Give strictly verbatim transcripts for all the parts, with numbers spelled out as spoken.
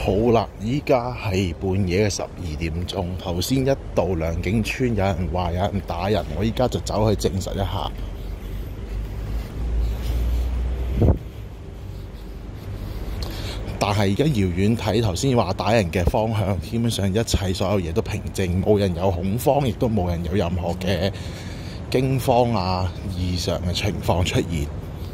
好啦，依家係半夜嘅十二點鐘。頭先一到良景村，有人話有人打人，我依家就走去證實一下。但係而家遙遠睇頭先話打人嘅方向，基本上一切所有嘢都平靜，冇人有恐慌，亦都冇人有任何嘅驚慌啊異常嘅情況出現。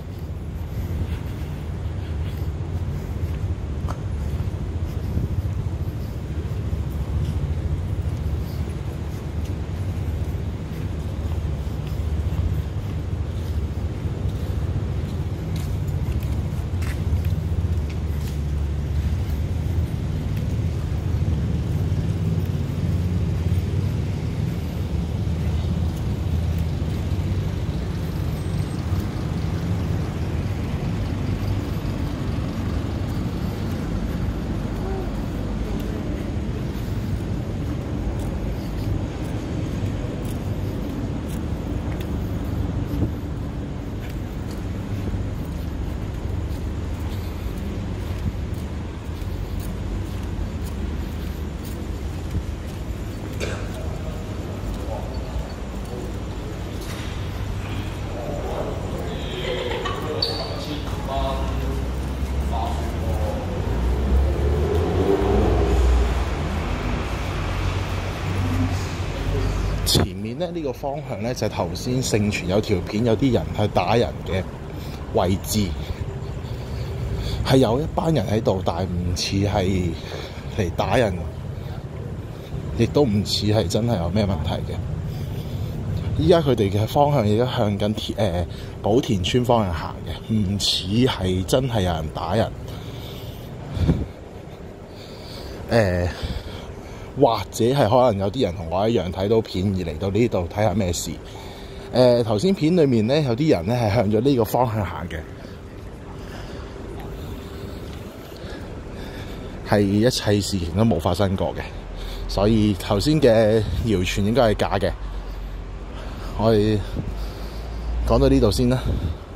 前面咧呢、呢個方向咧就係頭先盛傳有條片有啲人去打人嘅位置，係有一班人喺度，但係唔似係嚟打人，亦都唔似係真係有咩問題嘅。依家佢哋嘅方向亦都向緊誒、呃、寶田村方向行嘅，唔似係真係有人打人。誒、呃。或者係可能有啲人同我一樣睇到片而嚟到呢度睇下咩事。誒頭先片裏面咧有啲人咧係向咗呢個方向行嘅，係一切事情都冇發生過嘅，所以頭先嘅謠傳應該係假嘅。我哋講到呢度先啦。